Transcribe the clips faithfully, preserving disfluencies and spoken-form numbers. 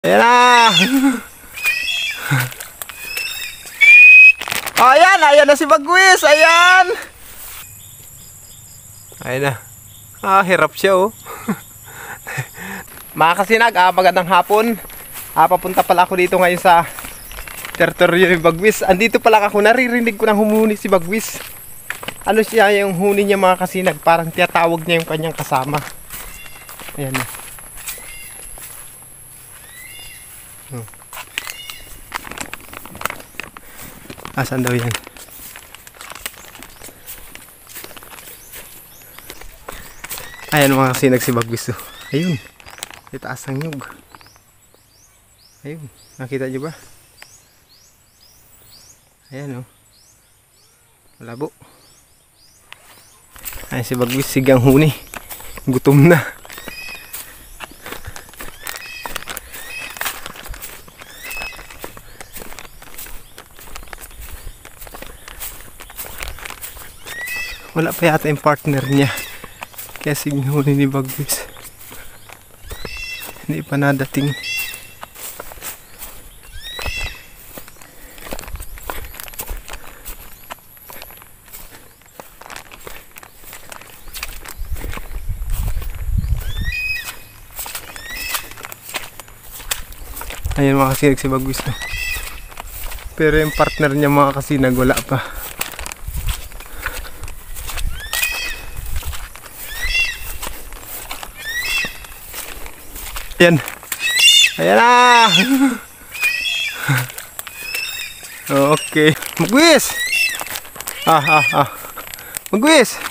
Ayan na! Oh, ayan! Ayan na si Bagwis! Ayan! Ayan na. Ah, hirap siya oh. Mga kasinag, ah, magandang hapon. Ah, papunta pala ako dito ngayon sa teritoryo ni Bagwis. Andito pala ako, naririnig ko ng humuni si Bagwis. Ano siya yung huni niya mga kasinag? Parang tiyatawag niya yung kanyang kasama. Ayan na. Hmm. Asan daw yan? Ayan mga kasinag si Bagwis. Ayun. Itaas ng nyug. Ayun. Nakita nyo ba? Ayan o. Oh. Malabo. Ayan si Bagwis. Sigang huni. Gutom na. Wala pa yata yung partner niya. Kaya sinuhuli ni Bagwis. Hindi pa nadating. Ayan mga kasinag si Bagwis no. Pero yung partner niya mga kasinag wala pa. Ayan. Ayan na. Okay. Bagwis. Ah, ah, ah. Bagwis.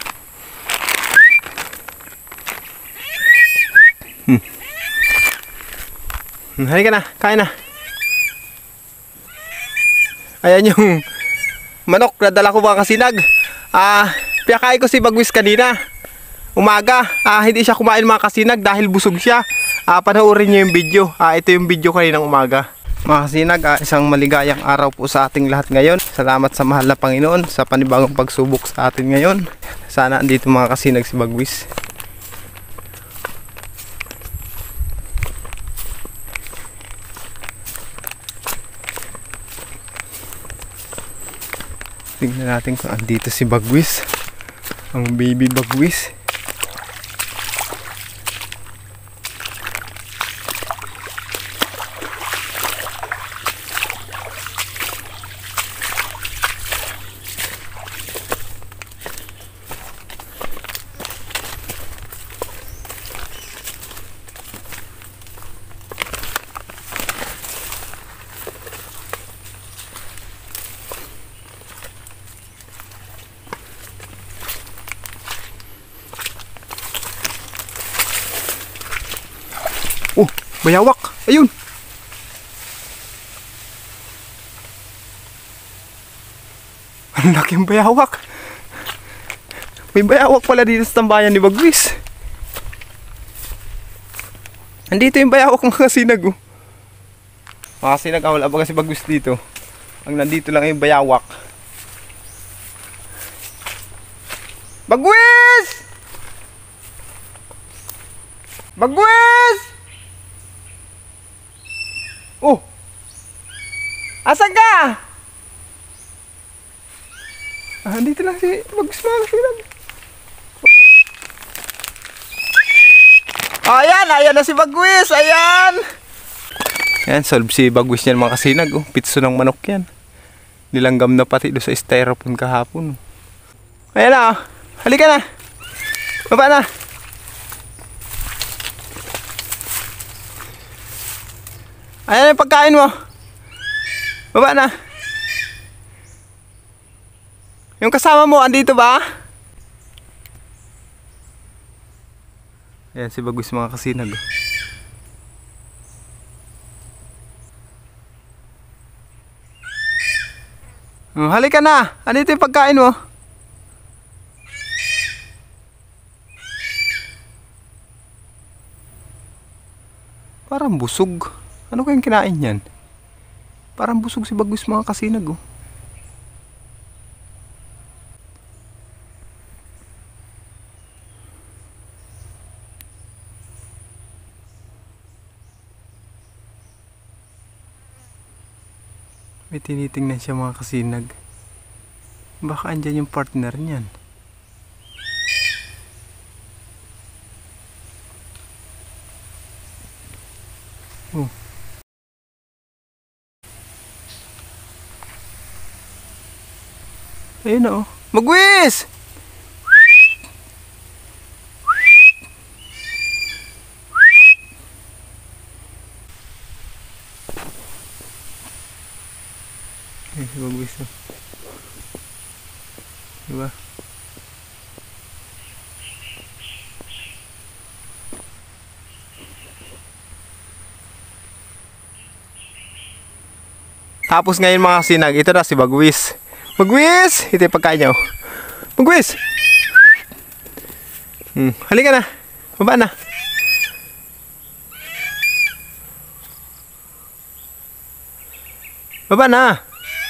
Hmm. Halika na. Kain na. Ayan yung manok na dala ko mga kasinag. Ah, pinakain ko si Bagwis kanina. Umaga. Ah, hindi siya kumain mga kasinag dahil busog siya. Ah, panoorin niyo yung video. Ah, ito yung video kaninang umaga. Mga kasinag, ah, isang maligayang araw po sa ating lahat ngayon. Salamat sa mahal na Panginoon sa panibagong pagsubok sa atin ngayon. Sana andito mga kasinag si Bagwis. Tingnan natin kung andito si Bagwis. Ang baby Bagwis. Oh, bayawak. Ayun. Ang laking bayawak. May bayawak pala dito sa tambayan ni Bagwis. Andito yung bayawak mga kasinag. Oh. Mga kasinag, ah, wala ba kasi Bagwis dito? Ang nandito lang yung bayawak. Bagwis! Bagwis! Oh! Asan ka? Ah, dito lang si Bagwis mga kasinag. Ayan! Ayan na si Bagwis! Ayan! Ayan, solve si Bagwis niyan mga kasinag. Oh. Pitso ng manok yan. Nilanggam na pati doon sa styrofoam kahapon. Ayan na! Oh. Halika na! Baba na! Ayan yung pagkain mo. Baba na. Yung kasama mo, andito ba? Ayan si Bagwis mga kasinag. Oh, halika na. Andito yung pagkain mo. Parang busog. Ano kayang kinain yan? Parang busog si Bagwis mga kasinag oh. May tinitingnan siya mga kasinag. Baka andyan yung partner niyan. Oh. Ayun na oh. Magwis! Eh, magwis oh. Diba? Tapos ngayon mga kasinag, ito na si Bagwis. Bagwis! Ito yung pagkain niya. Bagwis! Hmm, halika na. Baba na. Baba na.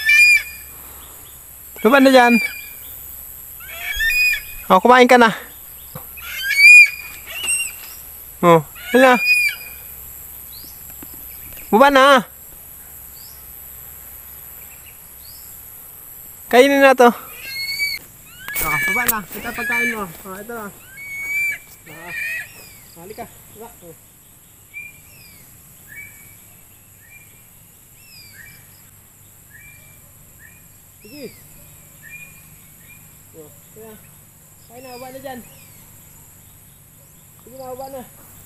Baba na dyan. O, kumain ka na. O, hala. Baba na. Kainin na to. Ah, baba na. Ito pagkain mo. Ah, ito na. Ah, halika. Baba. Oh. Sige. Oh, kaya. Kain na, baba na dyan. Sige na, baba na.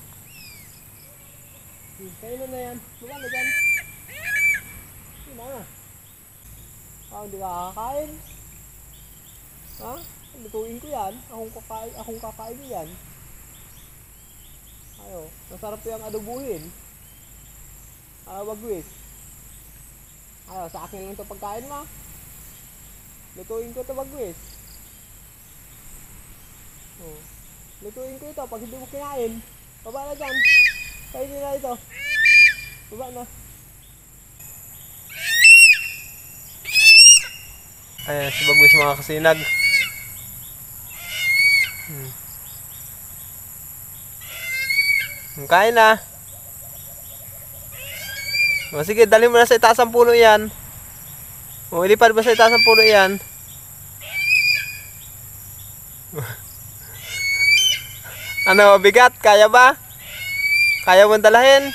Kain na na yan. Baba na dyan. Sige na. Ah, hindi ka kakain. Ha? Lutuin ko yan. Akong kakain, akong kakain yan. Ayo, masarap yung adobuhin. Ah, Bagwis. Ayo, sa akin lang ito pagkain mo. Lutuin ko ito, Bagwis. Oh. Lutuin ko ito pag hindi mo kinain. Baba na dyan. Kainin na ito. Baba na. Ayan, si Bagwis mga kasinag. Hmm. Kain na. O sige, dali mo na sa itaas ang puno yan. O, ilipad mo sa itaas ang puno yan. Ano, bigat? Kaya ba? Kaya mo dalahin?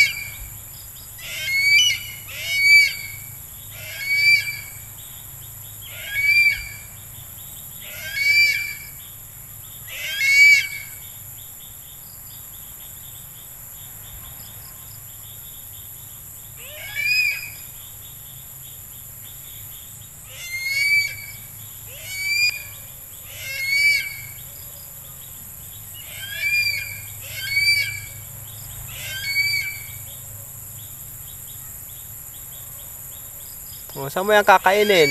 O, saan mo yan kakainin?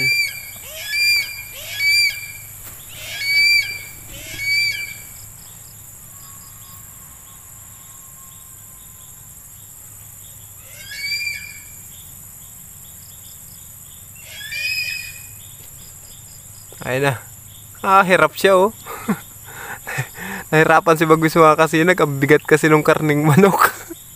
Ayun na. Ah, hirap siya oh. Nahirapan si Bagwis mga kasinag. Ang bigat kasi nung karning manok.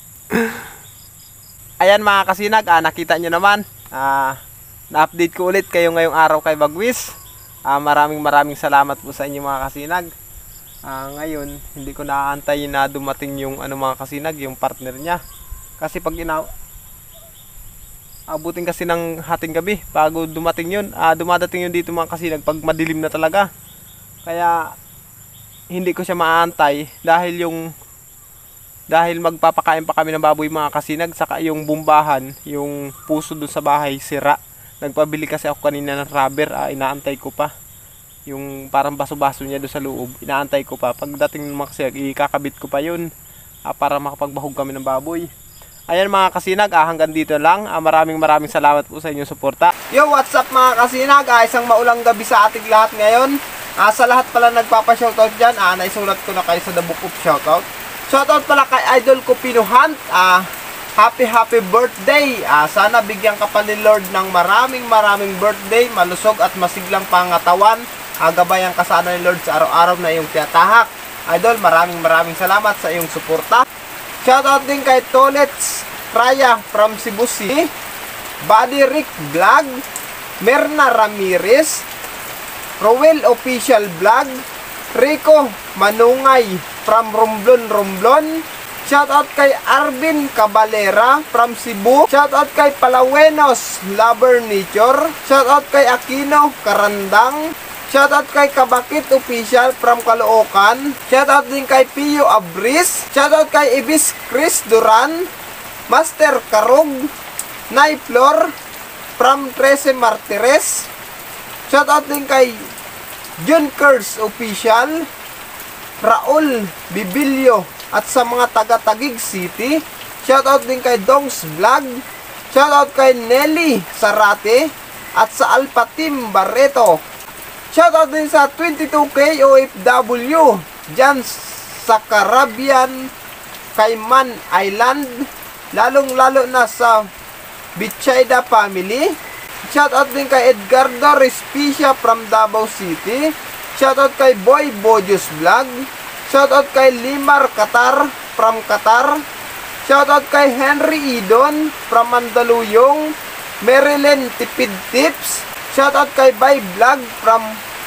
Ayan mga kasinag, ah, nakita nyo naman. Ah, na-update ko ulit kayo ngayong araw kay Bagwis. Ah, maraming maraming salamat po sa inyo mga kasinag. Ah, ngayon, hindi ko naaantay na dumating yung ano mga kasinag, yung partner niya. Kasi pag ina abutin kasi ng hating gabi bago dumating yun. Ah, dumadating yun dito mga kasinag pag madilim na talaga. Kaya hindi ko siya maaantay dahil yung dahil magpapakain pa kami ng baboy mga kasinag, saka yung bumbahan, yung puso doon sa bahay sira. Nagpabili kasi ako kanina ng rubber, ah, inaantay ko pa. Yung parang baso-baso niya doon sa loob, inaantay ko pa. Pagdating ng mga kasinag, ikakabit ko pa yun, ah, para makapagbahog kami ng baboy. Ayan mga kasinag, ah, hanggang dito lang. Ah, maraming maraming salamat po sa inyong suporta. Yo, what's up mga kasinag? Ah, isang maulang gabi sa ating lahat ngayon. Ah, sa lahat pala nagpapa-shoutout dyan, ah, naisulat ko na kayo sa The Book of Shoutout. Shoutout pala kay Idol ko Pinuhant. Ah, happy happy birthday. Ah, sana bigyan ka pa ni Lord ng maraming maraming birthday, malusog at masiglang pangatawan. Ah, gabayan ka sana ni Lord sa araw-araw na iyong tiyatahak. Idol, maraming maraming salamat sa iyong suporta. Shoutout din kay Tolets Raya from Cebu City. Buddy Rick Vlog, Merna Ramirez, Rowel Official Vlog, Rico Manungay from Romblon Romblon, shoutout kay Arvin Cabalera from Cebu, shoutout kay Palawenos Lover Nature, shoutout kay Aquino Karandang, shoutout kay Kabakit Official from Caloocan, shoutout din kay Pio Abris, shoutout kay Ibis Chris Duran, Master Karug, Nay Flor from Trece Martires, shoutout din kay Jun Curse Official, Raul Bibilio at sa mga taga Taguig City, shoutout din kay Dongs Vlog, shoutout kay Nelly Sarate at sa Alpha Team Barreto, shoutout din sa twenty-two K O F W dyan sa Caribbean, Cayman Island, lalong lalo na sa Bichayda family. Shoutout din kay Edgardo Respicia from Davao City. Shoutout kay Boy Bojos Vlog. Shoutout kay Limar Qatar from Qatar. Shoutout kay Henry Idon from Mandaluyong. Marilyn Tipid Tips. Shoutout kay Bay Vlog from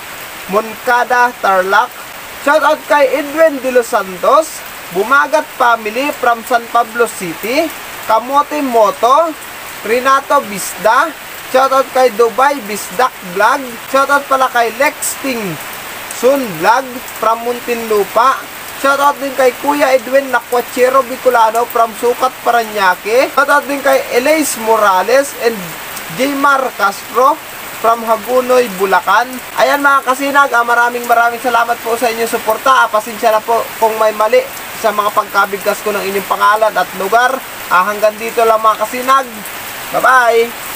Moncada, Tarlac. Shoutout kay Edwin De Los Santos, Bumagat family from San Pablo City. Kamote Moto, Renato Bisda. Shoutout kay Dubai Bisdak Vlog. Shoutout pala kay Lexting Sun Vlog from Muntinlupa. Shoutout din kay Kuya Edwin Nakwachero Bicolano from Sukat, Paranaque. Shoutout din kay Elise Morales and Jmar Castro from Hagunoy, Bulacan. Ayan mga kasinag, ah, maraming maraming salamat po sa inyong suporta. Ah, pasensya na po kung may mali sa mga pagkabigkas ko ng inyong pangalan at lugar. Ah, hanggang dito lang mga kasinag. Bye-bye!